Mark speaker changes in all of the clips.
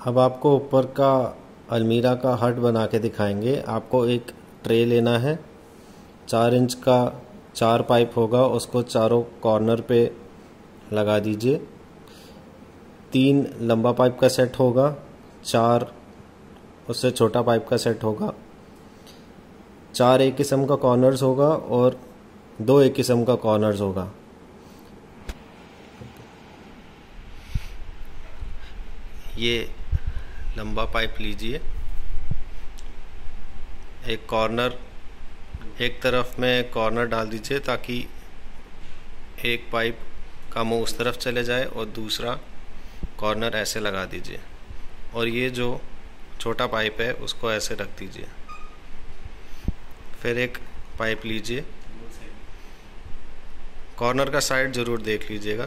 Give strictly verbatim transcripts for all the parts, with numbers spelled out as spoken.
Speaker 1: अब आपको ऊपर का अलमीरा का हट बना के दिखाएंगे। आपको एक ट्रे लेना है, चार इंच का चार पाइप होगा, उसको चारों कॉर्नर पे लगा दीजिए। तीन लंबा पाइप का सेट होगा, चार उससे छोटा पाइप का सेट होगा। चार एक किस्म का कॉर्नर्स होगा और दो एक किस्म का कॉर्नर्स होगा। ये लंबा पाइप लीजिए, एक कॉर्नर एक तरफ में कॉर्नर डाल दीजिए ताकि एक पाइप का मुंह उस तरफ चले जाए और दूसरा कॉर्नर ऐसे लगा दीजिए। और ये जो छोटा पाइप है उसको ऐसे रख दीजिए। फिर एक पाइप लीजिए, कॉर्नर का साइड ज़रूर देख लीजिएगा।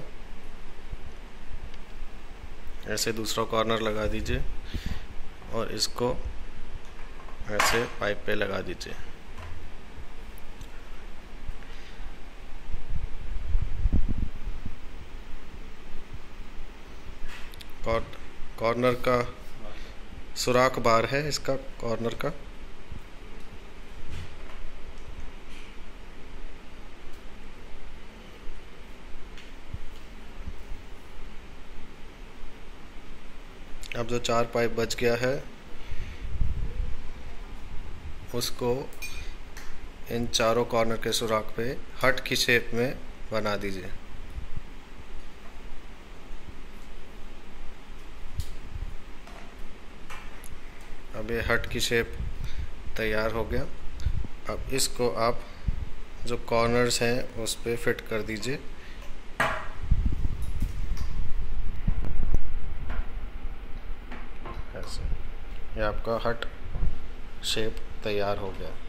Speaker 1: ऐसे दूसरा कॉर्नर लगा दीजिए और इसको ऐसे पाइप पे लगा दीजिए। कॉर्नर का सुराख बार है इसका कॉर्नर का। अब जो चार पाइप बच गया है उसको इन चारों कॉर्नर के सुराख पे हट की शेप में बना दीजिए। अब ये हट की शेप तैयार हो गया। अब इसको आप जो कॉर्नर्स हैं उस पे फिट कर दीजिए। ऐसे ये आपका हट शेप तैयार हो गया।